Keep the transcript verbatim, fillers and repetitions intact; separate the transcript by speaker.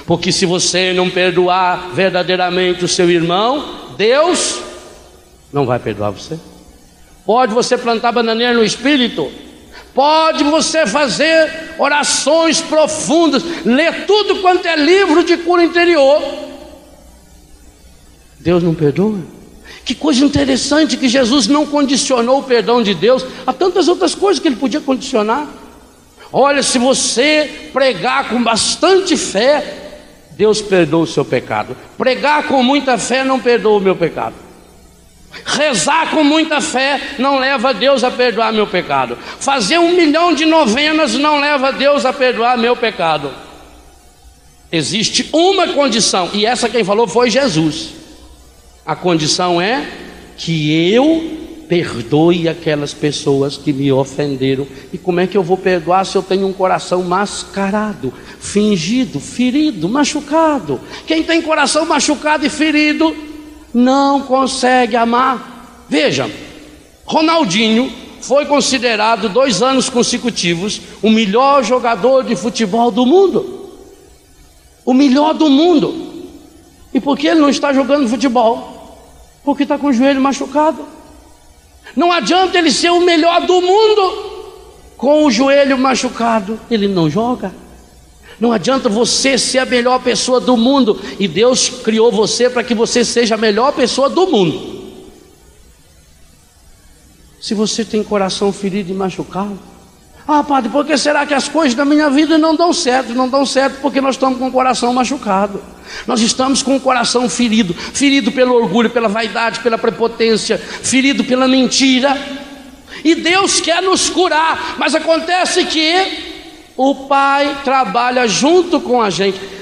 Speaker 1: Porque se você não perdoar verdadeiramente o seu irmão, Deus não vai perdoar você. Pode você plantar bananeira no espírito, pode você fazer orações profundas, ler tudo quanto é livro de cura interior, Deus não perdoa. Que coisa interessante que Jesus não condicionou o perdão de Deus a tantas outras coisas que ele podia condicionar. Olha, se você pregar com bastante fé, Deus perdoa o seu pecado. Pregar com muita fé não perdoa o meu pecado. Rezar com muita fé não leva Deus a perdoar meu pecado. Fazer um milhão de novenas não leva Deus a perdoar meu pecado. Existe uma condição, e essa quem falou foi Jesus. A condição é que eu perdoe aquelas pessoas que me ofenderam. E como é que eu vou perdoar se eu tenho um coração mascarado, fingido, ferido, machucado? Quem tem coração machucado e ferido não consegue amar. Veja, Ronaldinho foi considerado dois anos consecutivos o melhor jogador de futebol do mundo. O melhor do mundo. E por que ele não está jogando futebol? Porque está com o joelho machucado. Não adianta ele ser o melhor do mundo, com o joelho machucado, ele não joga. Não adianta você ser a melhor pessoa do mundo, e Deus criou você para que você seja a melhor pessoa do mundo, se você tem coração ferido e machucado. Ah, padre, por que será que as coisas da minha vida não dão certo? Não dão certo porque nós estamos com o coração machucado. Nós estamos com o coração ferido. Ferido pelo orgulho, pela vaidade, pela prepotência, ferido pela mentira. E Deus quer nos curar, mas acontece que o Pai trabalha junto com a gente.